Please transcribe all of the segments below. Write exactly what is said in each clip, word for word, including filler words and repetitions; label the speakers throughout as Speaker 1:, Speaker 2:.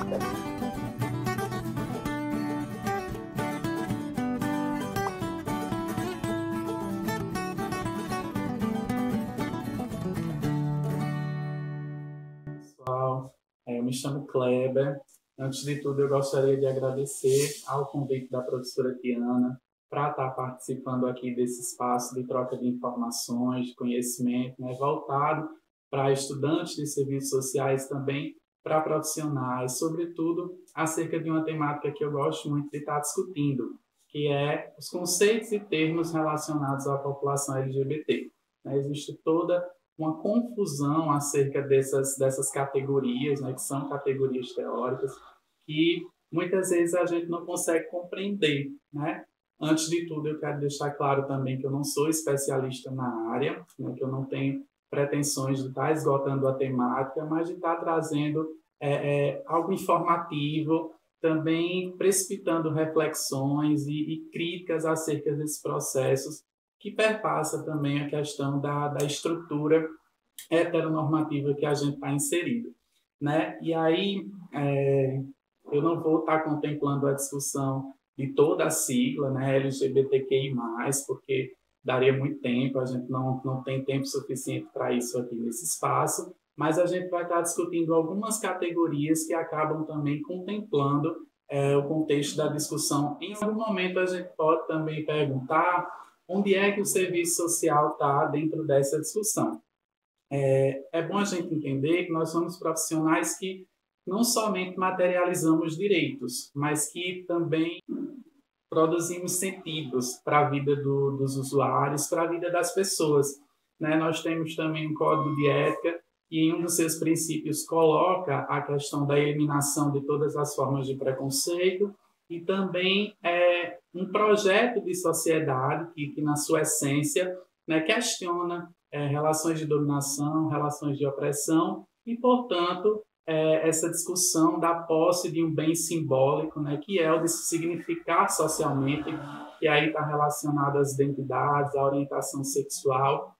Speaker 1: Pessoal, eu me chamo Kleber. Antes de tudo, eu gostaria de agradecer ao convite da professora Tiana para estar participando aqui desse espaço de troca de informações, de conhecimento, né, voltado para estudantes de serviços sociais também, para profissionais, sobretudo acerca de uma temática que eu gosto muito de estar discutindo, que é os conceitos e termos relacionados à população L G B T. Né, existe toda uma confusão acerca dessas, dessas categorias, né, que são categorias teóricas, que muitas vezes a gente não consegue compreender, né? Antes de tudo, eu quero deixar claro também que eu não sou especialista na área, né, que eu não tenho pretensões de estar esgotando a temática, mas de estar trazendo é, é, algo informativo, também precipitando reflexões e, e críticas acerca desses processos, que perpassa também a questão da, da estrutura heteronormativa que a gente está inserido, né? E aí, é, eu não vou estar contemplando a discussão de toda a sigla, né, L G B T Q I mais, porque daria muito tempo, a gente não, não tem tempo suficiente para isso aqui nesse espaço, mas a gente vai estar discutindo algumas categorias que acabam também contemplando é, o contexto da discussão. Em algum momento a gente pode também perguntar onde é que o serviço social está dentro dessa discussão. É, é bom a gente entender que nós somos profissionais que não somente materializamos direitos, mas que também produzimos sentidos para a vida do, dos usuários, para a vida das pessoas. Né? Nós temos também um código de ética que, em um dos seus princípios, coloca a questão da eliminação de todas as formas de preconceito e também é, um projeto de sociedade que, que na sua essência, né, questiona é, relações de dominação, relações de opressão e, portanto, é, essa discussão da posse de um bem simbólico, né, que é o de se significar socialmente, que aí está relacionado às identidades, à orientação sexual.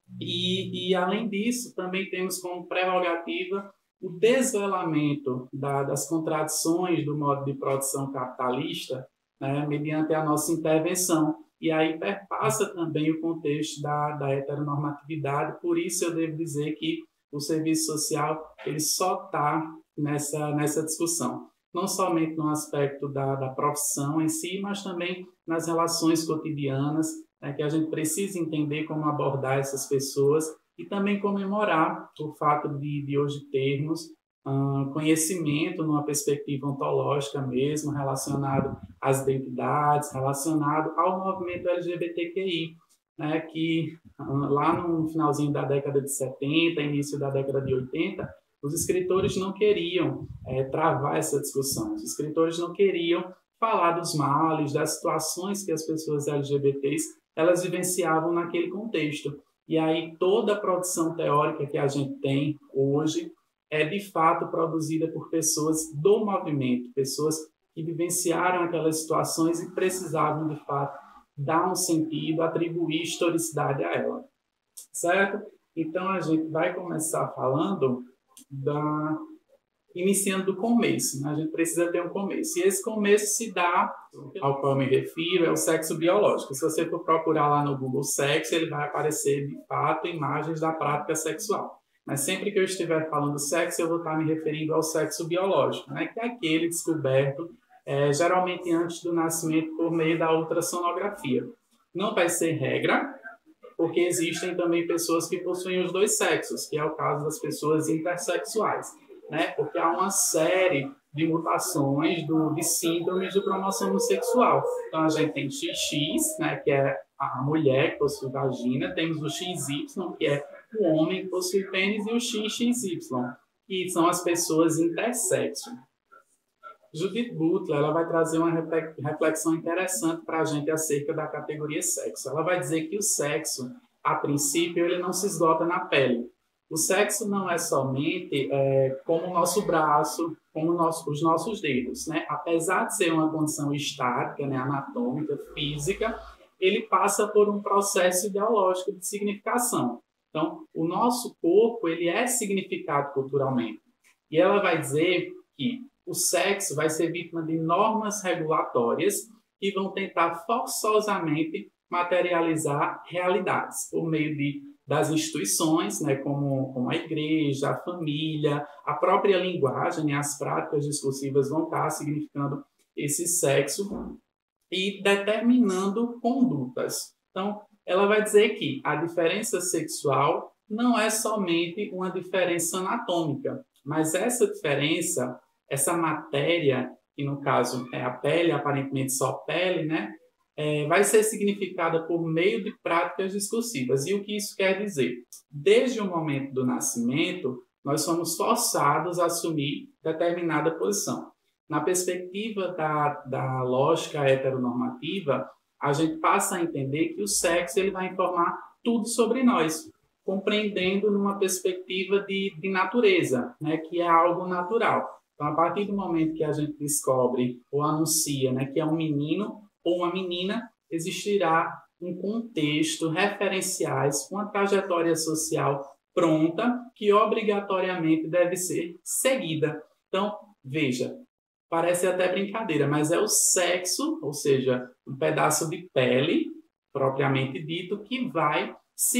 Speaker 1: E, e, além disso, também temos como prerrogativa o desvelamento da, das contradições do modo de produção capitalista, né, mediante a nossa intervenção. E aí perpassa também o contexto da, da heteronormatividade, por isso eu devo dizer que o serviço social ele só está nessa, nessa discussão, não somente no aspecto da, da profissão em si, mas também nas relações cotidianas, né, que a gente precisa entender como abordar essas pessoas e também comemorar o fato de, de hoje termos uh, conhecimento numa perspectiva ontológica mesmo, relacionado às identidades, relacionado ao movimento L G B T Q I, né, que uh, lá no finalzinho da década de setenta, início da década de oitenta, os escritores não queriam é, travar essa discussão, os escritores não queriam falar dos males, das situações que as pessoas L G B Ts elas vivenciavam naquele contexto. E aí toda a produção teórica que a gente tem hoje é de fato produzida por pessoas do movimento, pessoas que vivenciaram aquelas situações e precisavam de fato dar um sentido, atribuir historicidade a ela, certo? Então a gente vai começar falando da iniciando do começo, né? A gente precisa ter um começo. E esse começo se dá, ao qual eu me refiro, é o sexo biológico. Se você for procurar lá no Google sexo, ele vai aparecer, de fato, imagens da prática sexual. Mas sempre que eu estiver falando sexo, eu vou estar me referindo ao sexo biológico, né? Que é aquele descoberto, é, geralmente antes do nascimento, por meio da ultrassonografia. Não vai ser regra, porque existem também pessoas que possuem os dois sexos, que é o caso das pessoas intersexuais. Né? Porque há uma série de mutações do, de síndromes de cromossomo sexual. Então, a gente tem X X, né, que é a mulher que possui vagina, temos o X Y, que é o homem que possui pênis, e o X X Y, que são as pessoas intersexo. Judith Butler ela vai trazer uma reflexão interessante para a gente acerca da categoria sexo. Ela vai dizer que o sexo, a princípio, ele não se esgota na pele. O sexo não é somente é, como o nosso braço, como nosso, os nossos dedos, né? Apesar de ser uma condição estática, né, anatômica, física, ele passa por um processo ideológico de significação. Então, o nosso corpo ele é significado culturalmente. E ela vai dizer que o o sexo vai ser vítima de normas regulatórias que vão tentar forçosamente materializar realidades por meio de, das instituições, né, como, como a igreja, a família, a própria linguagem, né, as práticas discursivas vão estar significando esse sexo e determinando condutas. Então, ela vai dizer que a diferença sexual não é somente uma diferença anatômica, mas essa diferença, essa matéria, que no caso é a pele, aparentemente só pele, né, é, vai ser significada por meio de práticas discursivas. E o que isso quer dizer? Desde o momento do nascimento, nós somos forçados a assumir determinada posição. Na perspectiva da, da lógica heteronormativa, a gente passa a entender que o sexo ele vai informar tudo sobre nós, compreendendo numa perspectiva de, de natureza, né, que é algo natural. Então, a partir do momento que a gente descobre ou anuncia, né, que é um menino ou uma menina, existirá um contexto, referenciais, uma trajetória social pronta que obrigatoriamente deve ser seguida. Então, veja, parece até brincadeira, mas é o sexo, ou seja, um pedaço de pele, propriamente dito, que vai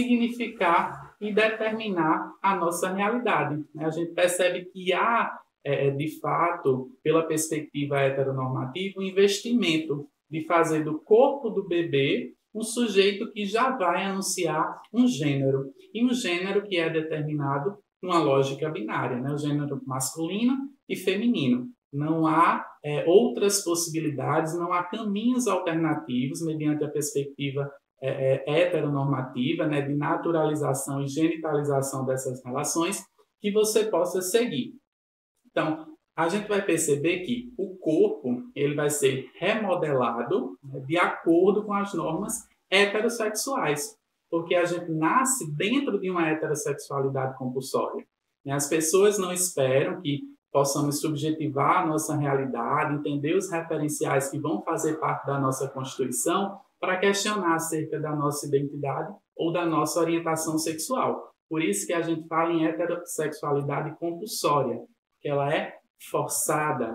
Speaker 1: significar e determinar a nossa realidade. A gente percebe que há, é, de fato, pela perspectiva heteronormativa, um investimento de fazer do corpo do bebê um sujeito que já vai anunciar um gênero, e um gênero que é determinado numa lógica binária, né? O gênero masculino e feminino. Não há é, outras possibilidades, não há caminhos alternativos mediante a perspectiva é, é, heteronormativa, né, de naturalização e genitalização dessas relações que você possa seguir. Então, a gente vai perceber que o corpo ele vai ser remodelado, né, de acordo com as normas heterossexuais, porque a gente nasce dentro de uma heterossexualidade compulsória. Né? As pessoas não esperam que possamos subjetivar a nossa realidade, entender os referenciais que vão fazer parte da nossa Constituição para questionar acerca da nossa identidade ou da nossa orientação sexual. Por isso que a gente fala em heterossexualidade compulsória, que ela é forçada.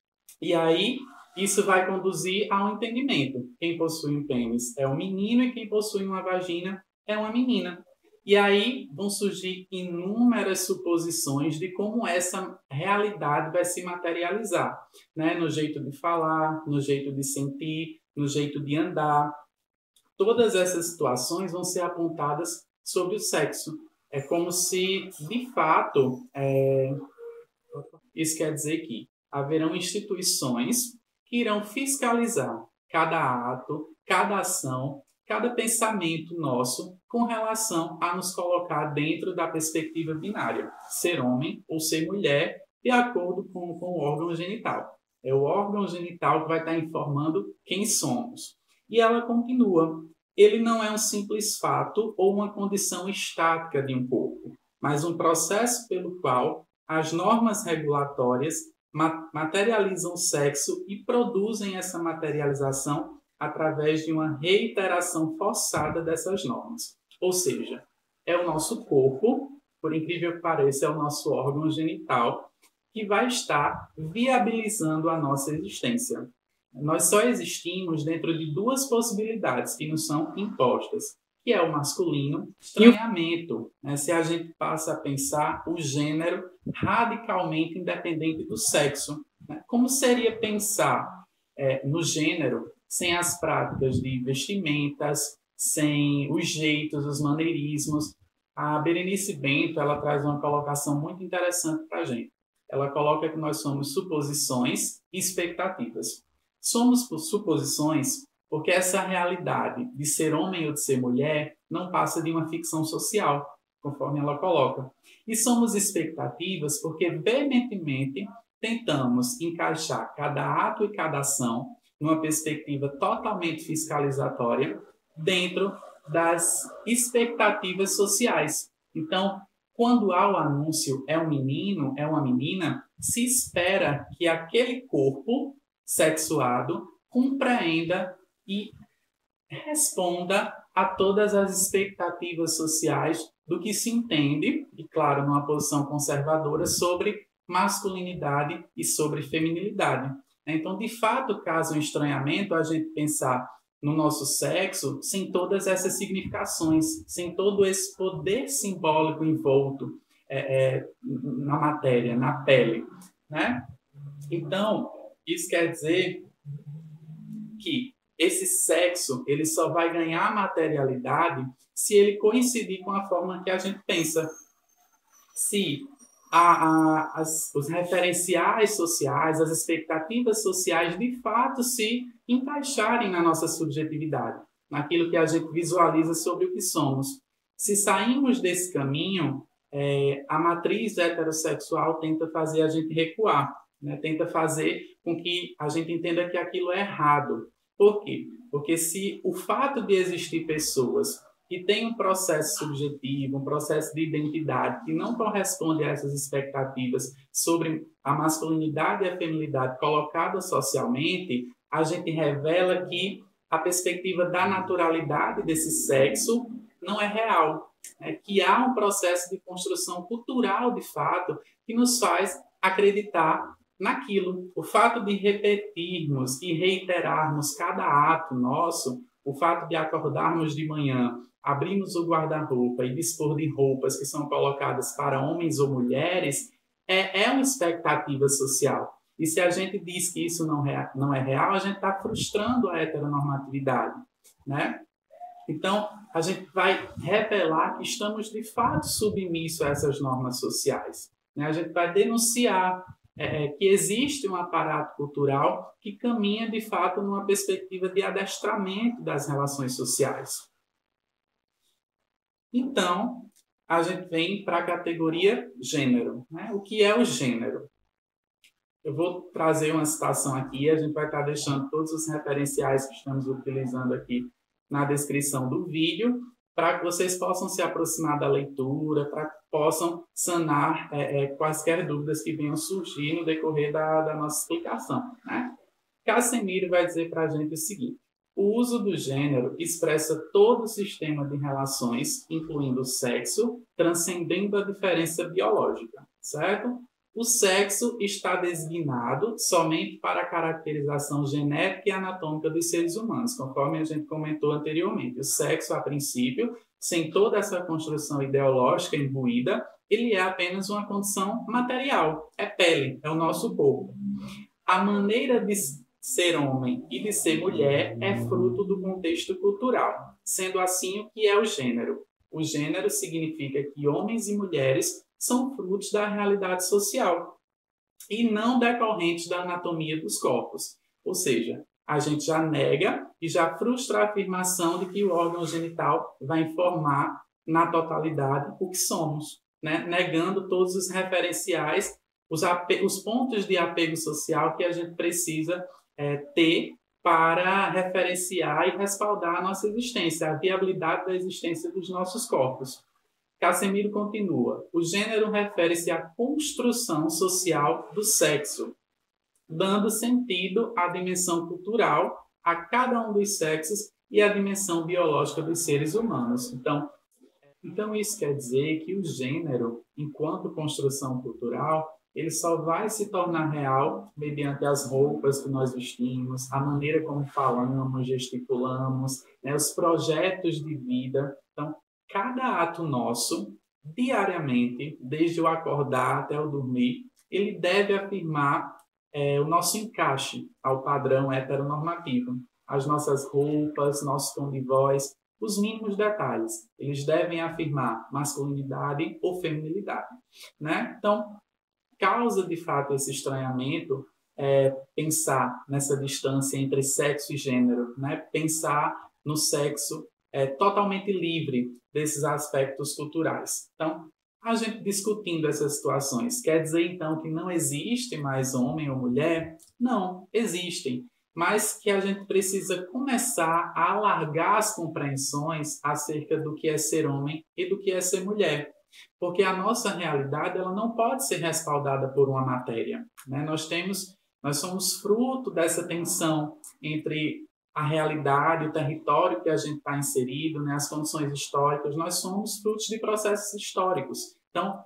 Speaker 1: E aí, isso vai conduzir a um entendimento. Quem possui um pênis é um menino e quem possui uma vagina é uma menina. E aí vão surgir inúmeras suposições de como essa realidade vai se materializar, né? No jeito de falar, no jeito de sentir, no jeito de andar. Todas essas situações vão ser apontadas sobre o sexo. É como se, de fato, é... isso quer dizer que haverão instituições que irão fiscalizar cada ato, cada ação, cada pensamento nosso com relação a nos colocar dentro da perspectiva binária, ser homem ou ser mulher, de acordo com, com o órgão genital. É o órgão genital que vai estar informando quem somos. E ela continua. Ele não é um simples fato ou uma condição estática de um corpo, mas um processo pelo qual as normas regulatórias materializam o sexo e produzem essa materialização através de uma reiteração forçada dessas normas. Ou seja, é o nosso corpo, por incrível que pareça, é o nosso órgão genital, que vai estar viabilizando a nossa existência. Nós só existimos dentro de duas possibilidades que nos são impostas, que é o masculino e o estranhamento, né? Se a gente passa a pensar o gênero radicalmente independente do sexo. Né? Como seria pensar é, no gênero sem as práticas de vestimentas, sem os jeitos, os maneirismos? A Berenice Bento ela traz uma colocação muito interessante para a gente. Ela coloca que nós somos suposições e expectativas. Somos por suposições porque essa realidade de ser homem ou de ser mulher não passa de uma ficção social, conforme ela coloca. E somos expectativas porque veementemente tentamos encaixar cada ato e cada ação numa perspectiva totalmente fiscalizatória dentro das expectativas sociais. Então, quando há o anúncio é um menino, é uma menina, se espera que aquele corpo sexuado compreenda e responda a todas as expectativas sociais do que se entende, e claro, numa posição conservadora, sobre masculinidade e sobre feminilidade. Então, de fato, caso um estranhamento, a gente pensar no nosso sexo sem todas essas significações, sem todo esse poder simbólico envolto é, é, na matéria, na pele, né? Então, isso quer dizer que esse sexo ele só vai ganhar materialidade se ele coincidir com a forma que a gente pensa. Se a, a, as, os referenciais sociais, as expectativas sociais, de fato, se encaixarem na nossa subjetividade, naquilo que a gente visualiza sobre o que somos. Se sairmos desse caminho, é, a matriz heterossexual tenta fazer a gente recuar, né? Tenta fazer com que a gente entenda que aquilo é errado. Por quê? Porque se o fato de existir pessoas que têm um processo subjetivo, um processo de identidade que não corresponde a essas expectativas sobre a masculinidade e a feminilidade colocadas socialmente, a gente revela que a perspectiva da naturalidade desse sexo não é real, é que há um processo de construção cultural, de fato, que nos faz acreditar naquilo. O fato de repetirmos e reiterarmos cada ato nosso, o fato de acordarmos de manhã, abrirmos o guarda-roupa e dispor de roupas que são colocadas para homens ou mulheres, é, é uma expectativa social. E se a gente diz que isso não, rea, não é real, a gente está frustrando a heteronormatividade, né? Então, a gente vai revelar que estamos, de fato, submissos a essas normas sociais, né? A gente vai denunciar é, que existe um aparato cultural que caminha, de fato, numa perspectiva de adestramento das relações sociais. Então, a gente vem para a categoria gênero, né? O que é o gênero? Eu vou trazer uma citação aqui, a gente vai estar deixando todos os referenciais que estamos utilizando aqui na descrição do vídeo, para que vocês possam se aproximar da leitura, para que possam sanar é, é, quaisquer dúvidas que venham surgir no decorrer da, da nossa explicação, né? Casemiro vai dizer para a gente o seguinte: o uso do gênero expressa todo o sistema de relações, incluindo o sexo, transcendendo a diferença biológica, certo? O sexo está designado somente para a caracterização genética e anatômica dos seres humanos, conforme a gente comentou anteriormente. O sexo, a princípio, sem toda essa construção ideológica imbuída, ele é apenas uma condição material, é pele, é o nosso corpo. A maneira de ser homem e de ser mulher é fruto do contexto cultural, sendo assim o que é o gênero. O gênero significa que homens e mulheres são frutos da realidade social e não decorrentes da anatomia dos corpos. Ou seja, a gente já nega e já frustra a afirmação de que o órgão genital vai informar na totalidade o que somos, né? Negando todos os referenciais, os, os pontos de apego social que a gente precisa é, ter para referenciar e respaldar a nossa existência, a viabilidade da existência dos nossos corpos. Casemiro continua: o gênero refere-se à construção social do sexo, dando sentido à dimensão cultural a cada um dos sexos e à dimensão biológica dos seres humanos. Então, então isso quer dizer que o gênero, enquanto construção cultural, ele só vai se tornar real mediante as roupas que nós vestimos, a maneira como falamos, gesticulamos, né, os projetos de vida. Então, cada ato nosso, diariamente, desde o acordar até o dormir, ele deve afirmar é, o nosso encaixe ao padrão heteronormativo. As nossas roupas, nosso tom de voz, os mínimos detalhes, eles devem afirmar masculinidade ou feminilidade, né? Então, causa de fato esse estranhamento é pensar nessa distância entre sexo e gênero, né? Pensar no sexo é, totalmente livre desses aspectos culturais. Então, a gente discutindo essas situações, quer dizer então que não existe mais homem ou mulher? Não, existem, mas que a gente precisa começar a alargar as compreensões acerca do que é ser homem e do que é ser mulher. Porque a nossa realidade ela não pode ser respaldada por uma matéria, né? Nós temos, nós somos fruto dessa tensão entre a realidade, o território que a gente está inserido, né? As condições históricas. Nós somos frutos de processos históricos. Então,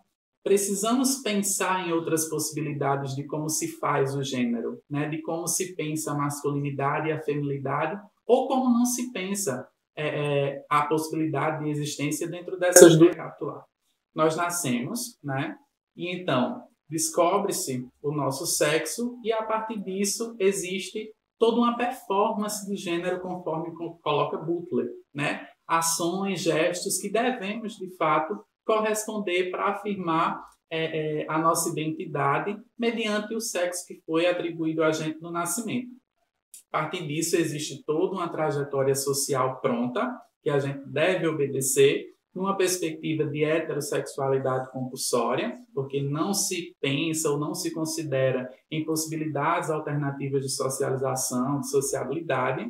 Speaker 1: precisamos pensar em outras possibilidades de como se faz o gênero, né? De como se pensa a masculinidade e a feminilidade, ou como não se pensa é, é, a possibilidade de existência dentro dessas duas atuais. Nós nascemos, né? E então descobre-se o nosso sexo e a partir disso existe toda uma performance de gênero conforme coloca Butler, né? Ações, gestos que devemos de fato corresponder para afirmar é, é, a nossa identidade mediante o sexo que foi atribuído a gente no nascimento. A partir disso existe toda uma trajetória social pronta que a gente deve obedecer numa perspectiva de heterossexualidade compulsória, porque não se pensa ou não se considera em possibilidades alternativas de socialização, de sociabilidade,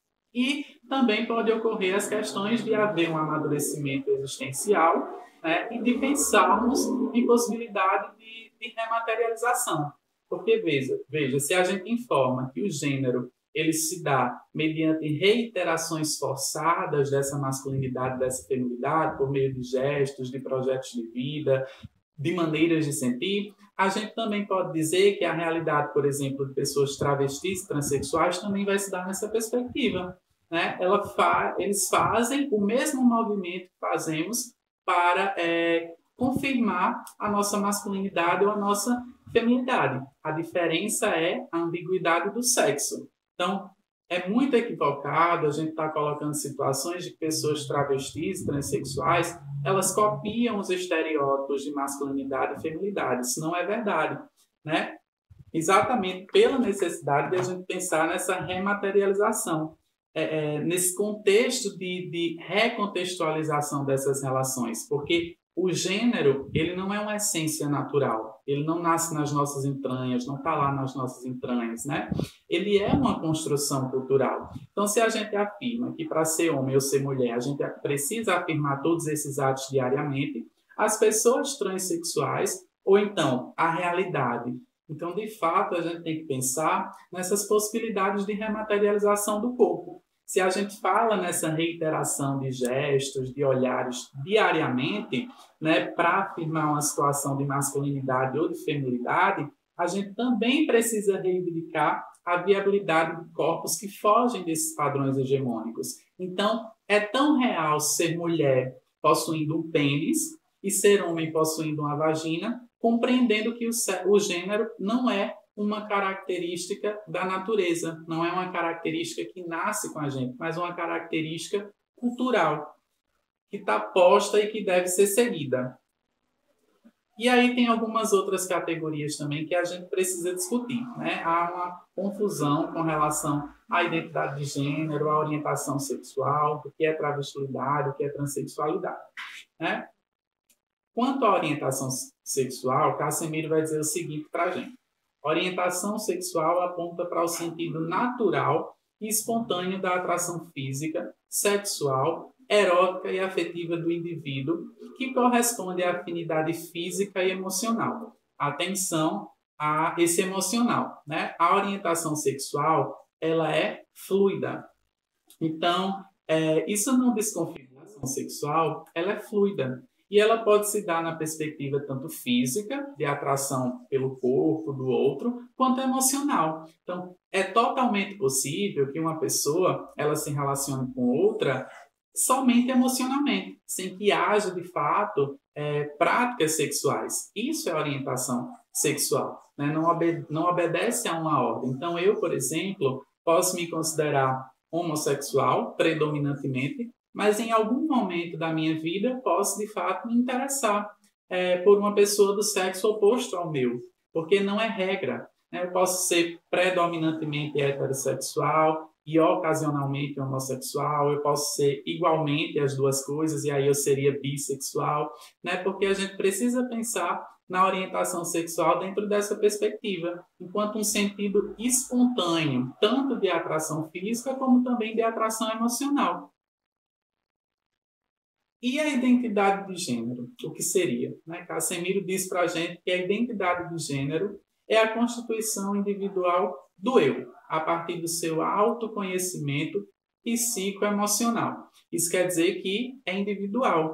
Speaker 1: e também pode ocorrer as questões de haver um amadurecimento existencial, né, e de pensarmos em possibilidade de, de rematerialização. Porque, veja, veja, se a gente informa que o gênero ele se dá mediante reiterações forçadas dessa masculinidade, dessa feminilidade, por meio de gestos, de projetos de vida, de maneiras de sentir, a gente também pode dizer que a realidade, por exemplo, de pessoas travestis, transexuais, também vai se dar nessa perspectiva, né? Ela fa eles fazem o mesmo movimento que fazemos para é, confirmar a nossa masculinidade ou a nossa feminilidade. A diferença é a ambiguidade do sexo. Então, é muito equivocado a gente estar tá colocando situações de pessoas travestis, transexuais, elas copiam os estereótipos de masculinidade e feminilidade. Isso não é verdade, né? Exatamente pela necessidade de a gente pensar nessa rematerialização, é, é, nesse contexto de, de recontextualização dessas relações, porque o gênero, ele não é uma essência natural, ele não nasce nas nossas entranhas, não está lá nas nossas entranhas, né? Ele é uma construção cultural. Então, se a gente afirma que para ser homem ou ser mulher, a gente precisa afirmar todos esses atos diariamente, as pessoas transexuais, ou então a realidade. Então, de fato, a gente tem que pensar nessas possibilidades de rematerialização do corpo. Se a gente fala nessa reiteração de gestos, de olhares diariamente, né, para afirmar uma situação de masculinidade ou de feminilidade, a gente também precisa reivindicar a viabilidade de corpos que fogem desses padrões hegemônicos. Então, é tão real ser mulher possuindo um pênis e ser homem possuindo uma vagina, compreendendo que o, o gênero não é uma característica da natureza, não é uma característica que nasce com a gente, mas uma característica cultural, que está posta e que deve ser seguida. E aí tem algumas outras categorias também que a gente precisa discutir, né? Há uma confusão com relação à identidade de gênero, à orientação sexual, o que é travestilidade, o que é transexualidade, né? Quanto à orientação sexual, Casemiro vai dizer o seguinte para a gente. Orientação sexual aponta para o sentido natural e espontâneo da atração física, sexual, erótica e afetiva do indivíduo, que corresponde à afinidade física e emocional. Atenção a esse emocional, né? A orientação sexual, ela é fluida. Então, é, isso não desconfigura a orientação sexual, ela é fluida. E ela pode se dar na perspectiva tanto física, de atração pelo corpo do outro, quanto emocional. Então, é totalmente possível que uma pessoa ela se relacione com outra somente emocionalmente, sem que haja, de fato, é, práticas sexuais. Isso é orientação sexual, né? Não, obede- não obedece a uma ordem. Então, eu, por exemplo, posso me considerar homossexual, predominantemente, mas em algum momento da minha vida posso, de fato, me interessar é, por uma pessoa do sexo oposto ao meu, porque não é regra, né? Eu posso ser predominantemente heterossexual e ocasionalmente homossexual, eu posso ser igualmente as duas coisas e aí eu seria bissexual, né? Porque a gente precisa pensar na orientação sexual dentro dessa perspectiva, enquanto um sentido espontâneo, tanto de atração física como também de atração emocional. E a identidade de gênero? O que seria? Né? Casemiro diz para a gente que a identidade de gênero é a constituição individual do eu, a partir do seu autoconhecimento psicoemocional. Isso quer dizer que é individual.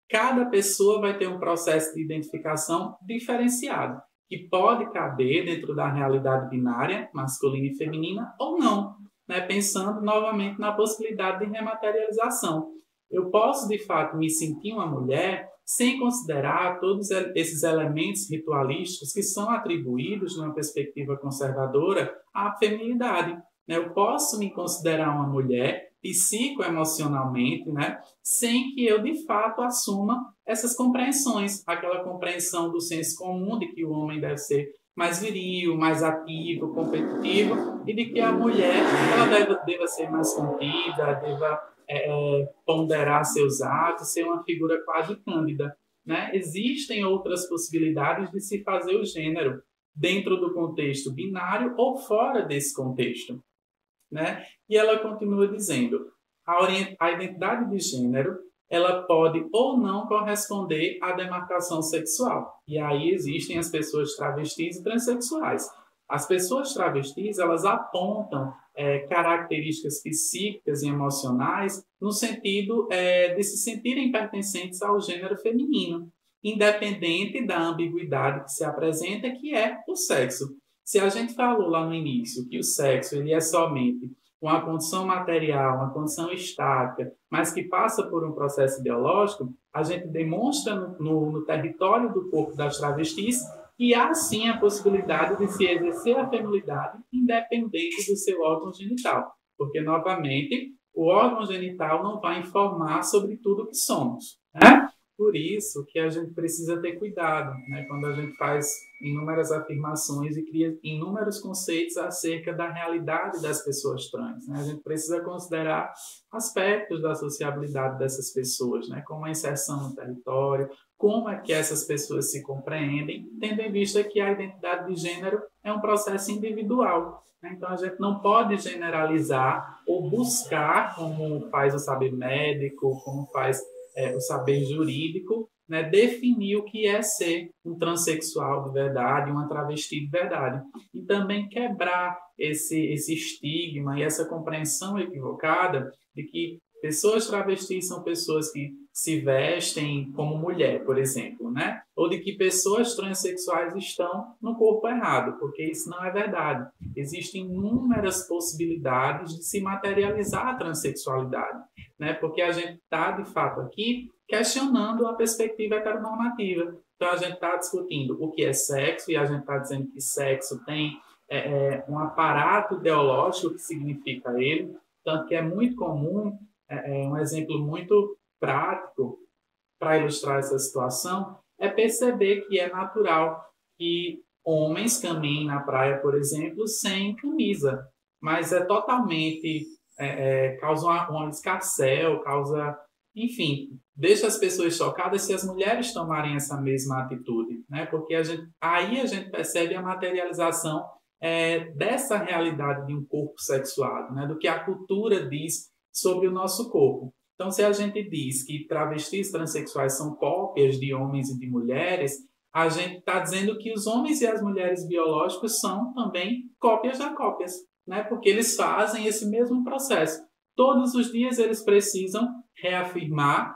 Speaker 1: cada pessoa vai ter um processo de identificação diferenciado, que pode caber dentro da realidade binária, masculina e feminina, ou não, né? Pensando novamente na possibilidade de rematerialização. Eu posso, de fato, me sentir uma mulher sem considerar todos esses elementos ritualísticos que são atribuídos, numa perspectiva conservadora, à feminilidade. Eu posso me considerar uma mulher psicoemocionalmente, né, sem que eu, de fato, assuma essas compreensões, aquela compreensão do senso comum de que o homem deve ser mais viril, mais ativo, competitivo, e de que a mulher ela deve, deva ser mais contida, deva é, ponderar seus atos, ser uma figura quase cândida. Né? Existem outras possibilidades de se fazer o gênero dentro do contexto binário ou fora desse contexto. Né? E ela continua dizendo, a, a identidade de gênero ela pode ou não corresponder à demarcação sexual. E aí existem as pessoas travestis e transexuais. As pessoas travestis elas apontam é, características psíquicas e emocionais no sentido é, de se sentirem pertencentes ao gênero feminino, independente da ambiguidade que se apresenta, que é o sexo. Se a gente falou lá no início que o sexo ele é somente uma condição material, uma condição estática, mas que passa por um processo ideológico, a gente demonstra no, no, no território do corpo das travestis que há sim a possibilidade de se exercer a feminilidade independente do seu órgão genital. Porque, novamente, o órgão genital não vai informar sobre tudo que somos. Né? Por isso que a gente precisa ter cuidado, né, quando a gente faz inúmeras afirmações e cria inúmeros conceitos acerca da realidade das pessoas trans. Né? A gente precisa considerar aspectos da sociabilidade dessas pessoas, né, como a inserção no território, como é que essas pessoas se compreendem, tendo em vista que a identidade de gênero é um processo individual. Né? Então, a gente não pode generalizar ou buscar, como faz o saber médico, como faz É, o saber jurídico, né, definir o que é ser um transexual de verdade, uma travesti de verdade. E também quebrar esse, esse estigma e essa compreensão equivocada de que pessoas travestis são pessoas que se vestem como mulher, por exemplo, né? Ou de que pessoas transexuais estão no corpo errado, porque isso não é verdade. Existem inúmeras possibilidades de se materializar a transexualidade, né? Porque a gente está, de fato, aqui questionando a perspectiva heteronormativa. Então, a gente está discutindo o que é sexo e a gente está dizendo que sexo tem é, é, um aparato ideológico que significa ele, tanto que é muito comum, é, é um exemplo muito prático para ilustrar essa situação, é perceber que é natural que homens caminhem na praia, por exemplo, sem camisa, mas é totalmente, é, é, causa uma, um escarcéu, causa, enfim, deixa as pessoas chocadas se as mulheres tomarem essa mesma atitude, né? Porque a gente, aí a gente percebe a materialização é, dessa realidade de um corpo sexuado, né? Do que a cultura diz sobre o nosso corpo. Então, se a gente diz que travestis transexuais são cópias de homens e de mulheres, a gente está dizendo que os homens e as mulheres biológicos são também cópias da cópias, né? Porque eles fazem esse mesmo processo. Todos os dias eles precisam reafirmar,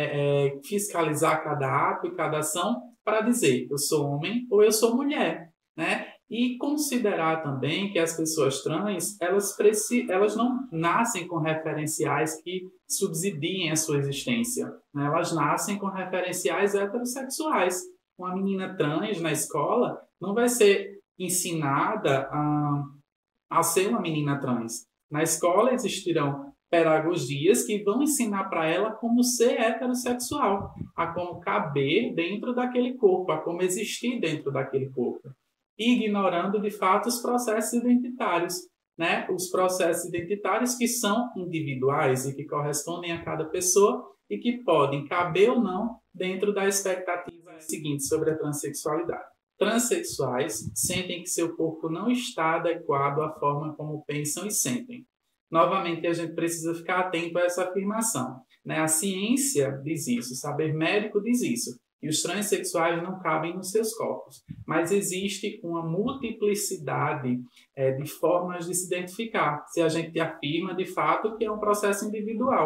Speaker 1: é, é, fiscalizar cada ato e cada ação para dizer eu sou homem ou eu sou mulher, né? E considerar também que as pessoas trans, elas, precis... elas não nascem com referenciais que subsidiem a sua existência. Né? Elas nascem com referenciais heterossexuais. Uma menina trans na escola não vai ser ensinada a, a ser uma menina trans. Na escola existirão pedagogias que vão ensinar para ela como ser heterossexual, a como caber dentro daquele corpo, a como existir dentro daquele corpo, ignorando, de fato, os processos identitários, né? Os processos identitários que são individuais e que correspondem a cada pessoa e que podem caber ou não dentro da expectativa seguinte sobre a transexualidade. Transsexuais sentem que seu corpo não está adequado à forma como pensam e sentem. Novamente, a gente precisa ficar atento a essa afirmação, né? A ciência diz isso, o saber médico diz isso, e os transexuais não cabem nos seus corpos. Mas existe uma multiplicidade é, de formas de se identificar, se a gente afirma, de fato, que é um processo individual.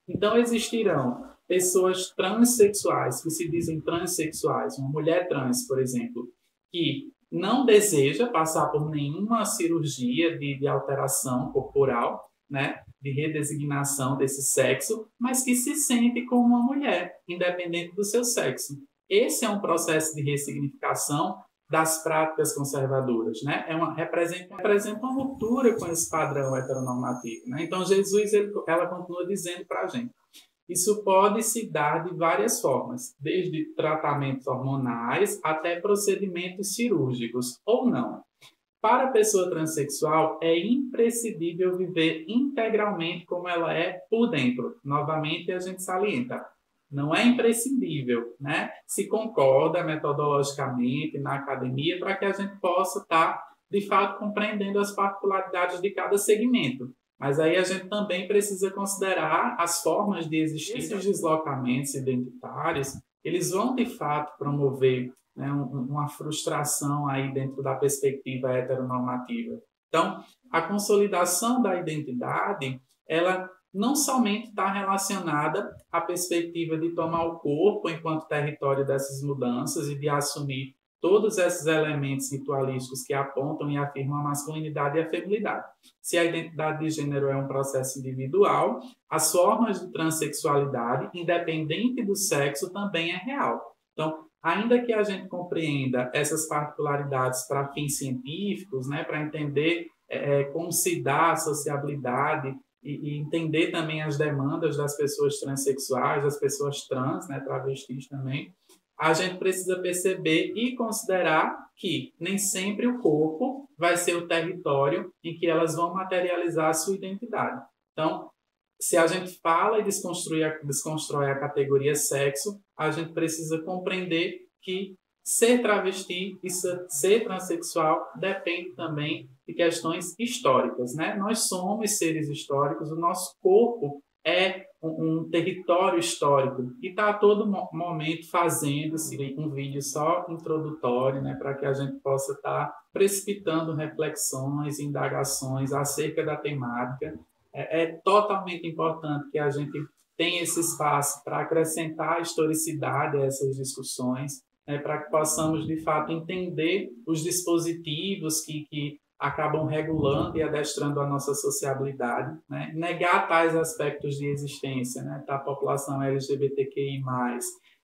Speaker 1: Então, existirão pessoas transexuais, que se dizem transexuais, uma mulher trans, por exemplo, que não deseja passar por nenhuma cirurgia de, de alteração corporal, né, de redesignação desse sexo, mas que se sente como uma mulher, independente do seu sexo. Esse é um processo de ressignificação das práticas conservadoras, né? É uma, representa, representa uma ruptura com esse padrão heteronormativo, né? Então, Jesus, ele, ela continua dizendo para a gente, isso pode se dar de várias formas, desde tratamentos hormonais até procedimentos cirúrgicos, ou não. Para a pessoa transexual, é imprescindível viver integralmente como ela é por dentro. Novamente, a gente salienta. Não é imprescindível, né? Se concorda metodologicamente na academia para que a gente possa estar, de fato, compreendendo as particularidades de cada segmento. Mas aí a gente também precisa considerar as formas de existir. Esses deslocamentos identitários, eles vão, de fato, promover, né, uma frustração aí dentro da perspectiva heteronormativa. Então, a consolidação da identidade, ela não somente está relacionada à perspectiva de tomar o corpo enquanto território dessas mudanças e de assumir todos esses elementos ritualísticos que apontam e afirmam a masculinidade e a feminilidade. Se a identidade de gênero é um processo individual, as formas de transexualidade, independente do sexo, também é real. Então, ainda que a gente compreenda essas particularidades para fins científicos, né, para entender é, como se dá a sociabilidade e, e entender também as demandas das pessoas transexuais, das pessoas trans, né, travestis também, a gente precisa perceber e considerar que nem sempre o corpo vai ser o território em que elas vão materializar a sua identidade. Então, se a gente fala e desconstrói a, desconstrói a categoria sexo, a gente precisa compreender que ser travesti e ser transexual depende também de questões históricas, né? Nós somos seres históricos, o nosso corpo é um, um território histórico e está a todo momento fazendo-se um vídeo só introdutório, né, para que a gente possa estar tá precipitando reflexões, indagações acerca da temática. É, é totalmente importante que a gente tenha esse espaço para acrescentar historicidade a essas discussões, né, para que possamos, de fato, entender os dispositivos que, que acabam regulando e adestrando a nossa sociabilidade, né? Negar tais aspectos de existência, né, da população L G B T Q I mais,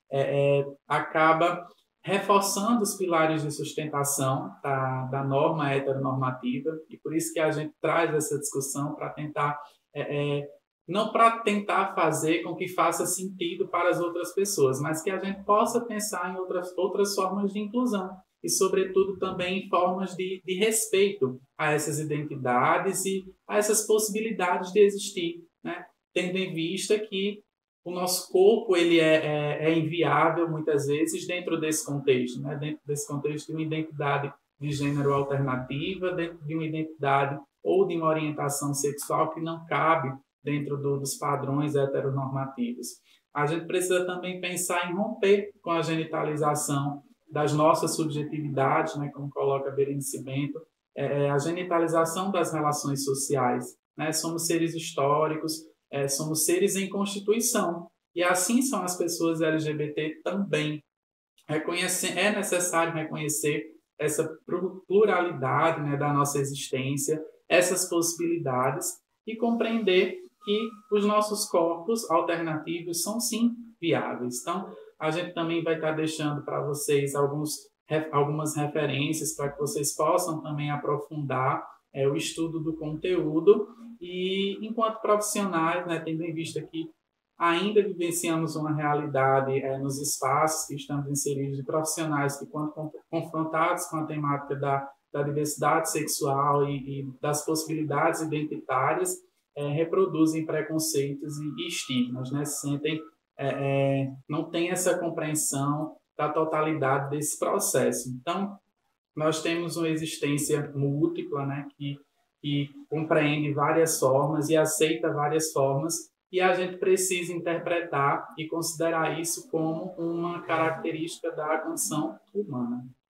Speaker 1: é, é, acaba reforçando os pilares de sustentação da, da norma heteronormativa, e por isso que a gente traz essa discussão para tentar, é, é, não para tentar fazer com que faça sentido para as outras pessoas, mas que a gente possa pensar em outras, outras formas de inclusão, e, sobretudo, também em formas de, de respeito a essas identidades e a essas possibilidades de existir, né? Tendo em vista que o nosso corpo ele é, é, é inviável, muitas vezes, dentro desse contexto, né? Dentro desse contexto de uma identidade de gênero alternativa, dentro de uma identidade ou de uma orientação sexual que não cabe dentro do, dos padrões heteronormativos. A gente precisa também pensar em romper com a genitalização das nossas subjetividades, né, como coloca Berenice Bento, é, a genitalização das relações sociais, né? Somos seres históricos, é, somos seres em constituição, e assim são as pessoas L G B T também. Reconhecer, é necessário reconhecer essa pluralidade, né, da nossa existência, essas possibilidades, e compreender que os nossos corpos alternativos são, sim, viáveis. Então, a gente também vai estar deixando para vocês alguns, algumas referências para que vocês possam também aprofundar é, o estudo do conteúdo e, enquanto profissionais, né, tendo em vista que ainda vivenciamos uma realidade é, nos espaços que estamos inseridos de profissionais que, quando confrontados com a temática da, da diversidade sexual e, e das possibilidades identitárias, é, reproduzem preconceitos e, e estigmas, né, se sentem É, é, não tem essa compreensão da totalidade desse processo. Então, nós temos uma existência múltipla, né, que, que compreende várias formas e aceita várias formas, e a gente precisa interpretar e considerar isso como uma característica da condição humana.